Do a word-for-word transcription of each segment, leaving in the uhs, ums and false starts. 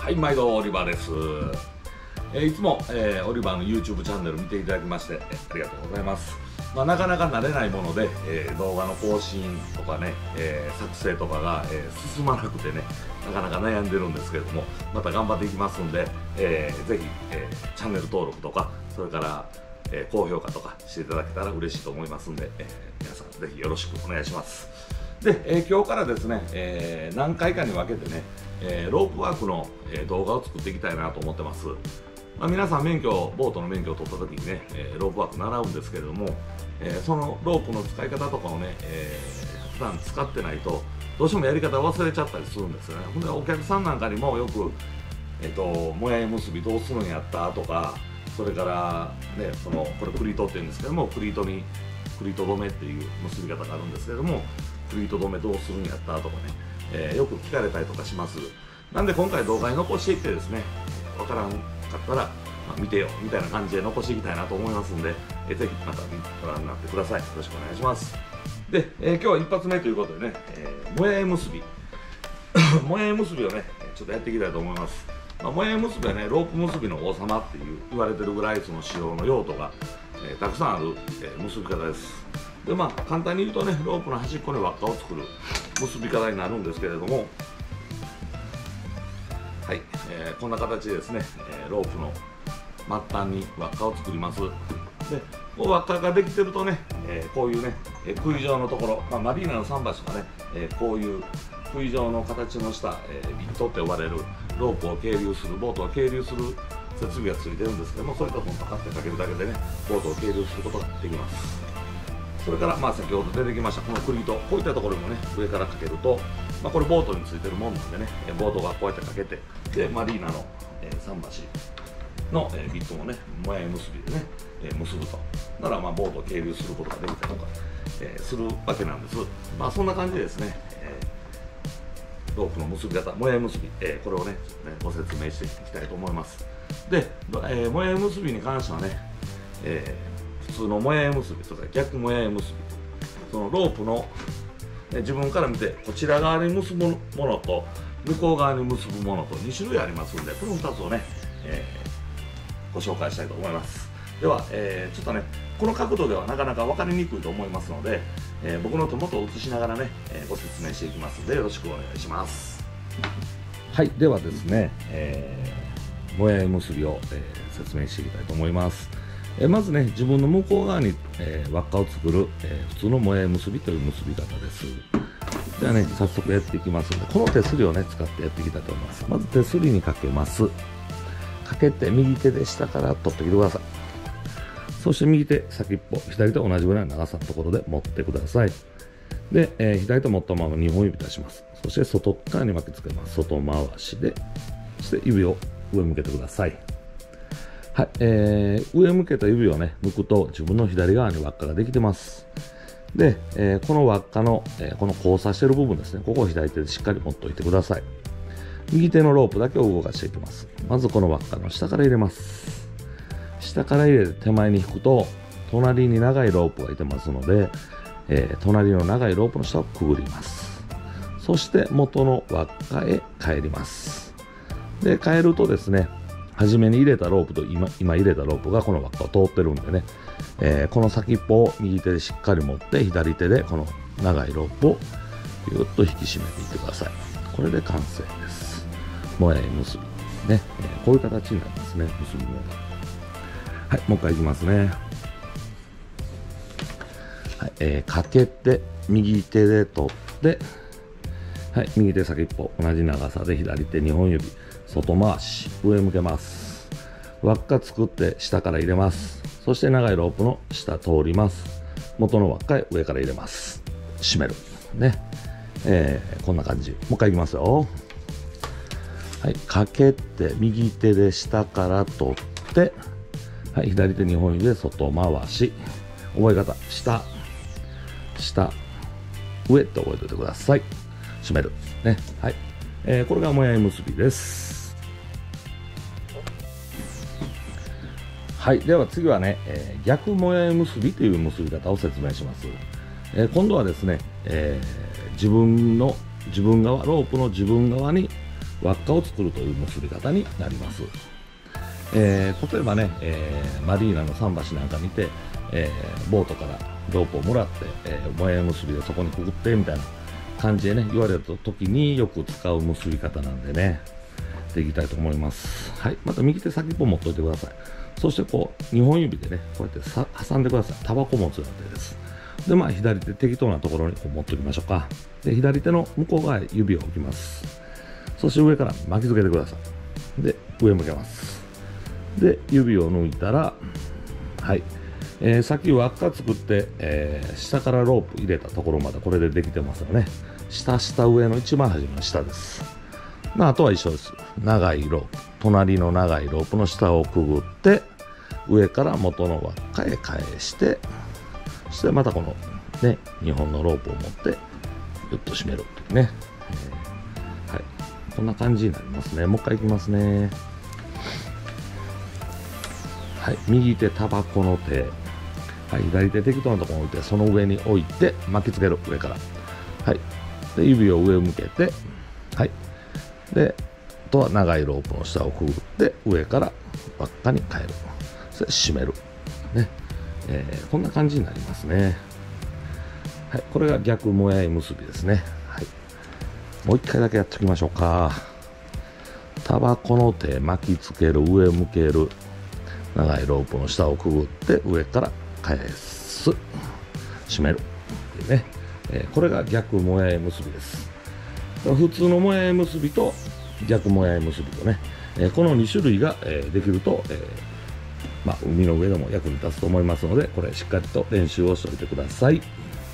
はい、毎度オリバーです。えーいつも、えーオリバーの YouTube チャンネル見ていただきましてえありがとうございます。まあ、なかなか慣れないもので、えー動画の更新とかね、えー作成とかが、えー進まなくてね、なかなか悩んでるんですけれども、また頑張っていきますんで、えーぜひ、えーチャンネル登録とか、それから、えー高評価とかしていただけたら嬉しいと思いますんで、えー皆さんぜひよろしくお願いします。で、えー今日からですね、えー何回かに分けてね、えーロープワークの、えー動画を作っていきたいなと思ってます。まあ、皆さん免許、ボートの免許を取った時にね、えーロープワーク習うんですけれども、えーそのロープの使い方とかをね、えー普段使ってないとどうしてもやり方忘れちゃったりするんですよね。ほんでお客さんなんかにもよく、えー、ともやい結びどうするんやったとか、それからね、そのこれクリートって言うんですけども、クリートにクリート止めっていう結び方があるんですけども、クリート止めどうするんやったとかね、えーよく聞かれたりとかします。なんで今回動画に残していってですね、わからんかったら、まあ、見てよみたいな感じで残していきたいなと思いますんで、えーぜひまたご覧になってください。よろしくお願いします。で、えー今日は一発目ということでね、えーもやい結びもやい結びをねちょっとやっていきたいと思います。まあ、もやい結びはね、ロープ結びの王様っていう言われてるぐらいその使用の用途が、えーたくさんある、えー結び方です。で、まあ簡単に言うとね、ロープの端っこに輪っかを作る結び方になるんですけれども、はい、えーこんな形でですね、えーロープの末端に輪っかを作ります。で、こう輪っかができてるとね、えーこういうね、えー杭状のところ、まあ、マリーナの桟橋がね、えーこういう杭状の形のした、えービットって呼ばれるロープを係留する、ボートを係留する設備がついてるんですけども、それとこうパカッてかけるだけでね、ボートを係留することができます。それから、まあ、先ほど出てきましたこのクリート、こういったところにもね上からかけると、まあ、これボートについてるもんなんでね、ボートがこうやってかけて、でマリーナの、えー、桟橋の、えービットもねもやい結びでね、えー結ぶとなら、まあ、ボートを係留することができたりとか、えーするわけなんです。まあそんな感じでですね、えーロープの結び方、もやい結び、えーこれをねご説明していきたいと思います。で、えーもやい結びに関してはね、えー普通のもやい結びとか逆もやい結び、そのロープの、ね、自分から見てこちら側に結ぶものと向こう側に結ぶものとに種類ありますので、このふたつをね、えーご紹介したいと思います。では、えーちょっとねこの角度ではなかなか分かりにくいと思いますので、えー僕の手元を映しながらね、えーご説明していきますのでよろしくお願いします。はい、ではですね、えーもやい結びを、えー説明していきたいと思います。えまずね、自分の向こう側に、えー輪っかを作る、えー普通のもやい結びという結び方です。ではね、早速やっていきますので、この手すりをね使ってやっていきたいと思います。まず手すりにかけます。かけて右手で下から取ってきてください。そして右手先っぽ、左手と同じぐらいの長さのところで持ってください。で、えー左手持ったままにほん指出します。そして外側に巻きつけます。外回しで、そして指を上向けてください。はい、えー、上向けた指をね向くと自分の左側に輪っかができてます。で、えーこの輪っかの、えーこの交差してる部分ですね、ここを左手でしっかり持っておいてください。右手のロープだけを動かしていきます。まずこの輪っかの下から入れます。下から入れて手前に引くと隣に長いロープがいてますので、えー隣の長いロープの下をくぐります。そして元の輪っかへ帰ります。で、帰るとですね、初めに入れたロープと 今, 今入れたロープがこの輪っかを通ってるんでね、えーこの先っぽを右手でしっかり持って左手でこの長いロープをぎゅっと引き締めていってください。これで完成です。もやい結びね、えーこういう形になりますね、結び目が。はい、もう一回いきますね。はい、えーかけて右手で取って、はい、右手先っぽ同じ長さで左手にほん指外回し上向けます。輪っか作って下から入れます。そして長いロープの下通ります。元の輪っかへ上から入れます。締めるね、えー、こんな感じ。もう一回いきますよ。はい、かけて右手で下から取って、はい、左手にほん指で外回し、覚え方下下上って覚えておいてください。締めるね。はい、えー、これがもやい結びです。はい、では次はね、えー逆もやい結びという結び方を説明します。えー今度はですね、えー自分の自分側ロープの自分側に輪っかを作るという結び方になります。えー、例えばね、えー、マリーナの桟橋なんか見て、えー、ボートからロープをもらって、えー、もやい結びでそこにくぐってみたいな感じでね言われた時によく使う結び方なんでね、でいきたいと思います。はい、また右手先っぽ持っといてください。そしてこうにほん指でねこうやってさ挟んでください。タバコ持つような手です。でまあ左手適当なところにこう持っておきましょうか。で左手の向こう側へ指を置きます。そして上から巻きつけてください。で上向けます。で指を抜いたら、はい、えー、さっき輪っか作って、えー、下からロープ入れたところまでこれでできてますよね。下下上の一番初めの下です。まあ、あとは一緒です。長いロープ、隣の長いロープの下をくぐって上から元の輪っかへ返して、そしてまたこのねにほんのロープを持ってギュッと締めるっていうね、えー、はい、こんな感じになりますね。もう一回いきますね。はい、右手タバコの手、はい、左手適当なところに置いてその上に置いて巻きつける、上から、はい、で指を上向けて、はい、であとは長いロープの下をくぐって上から輪っかに変える、それ締めるね、えー、こんな感じになりますね。はい、これが逆もやい結びですね。はい、もう一回だけやっておきましょうか。タバコの手巻きつける、上向ける、長いロープの下をくぐって上から返す、締めるっていうね、えー、これが逆もやい結びです。普通のもやい結びと逆もやい結びとね、えー、このに種類が、えー、できると、えーまあ、海の上でも役に立つと思いますので、これしっかりと練習をしておいてください。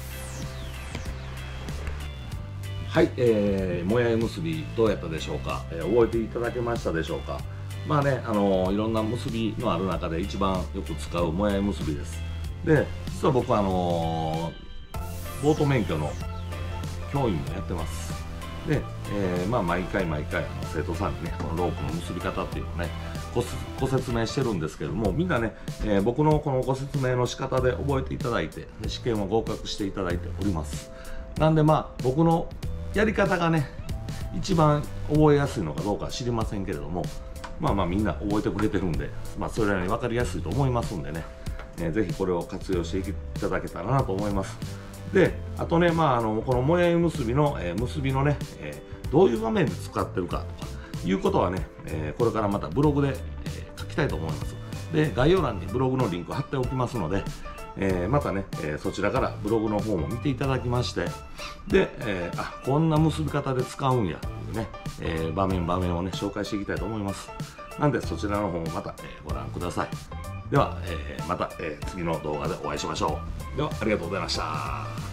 はい、えー、もやい結びどうやったでしょうか、えー、覚えていただけましたでしょうか。まあね、あのー、いろんな結びのある中で一番よく使うもやい結びです。で、実は僕はあのー、ボート免許の教員もやってます。で、えーまあ、毎回毎回あの生徒さんにねこのロープの結び方っていうのをねご、ご説明してるんですけれども、みんなね、えー、僕のこのご説明の仕方で覚えていただいて試験を合格していただいております。なんでまあ僕のやり方がね一番覚えやすいのかどうかは知りませんけれども、まあまあみんな覚えてくれてるんで、まあ、それなりに分かりやすいと思いますんでね、えー、ぜひこれを活用していただけたらなと思います。で、あとね、まあ、あのこのもやい結びの、えー、結びのね、えー、どういう場面で使ってるかとかいうことはね、えー、これからまたブログで、えー、書きたいと思います。で、概要欄にブログのリンク貼っておきますので、えー、またね、えー、そちらからブログの方も見ていただきまして、で、えー、あ、こんな結び方で使うんやというね、えー、場面場面をね紹介していきたいと思います。なんでそちらの方もまた、えー、ご覧ください。では、えー、また、えー、次の動画でお会いしましょう。ではありがとうございました。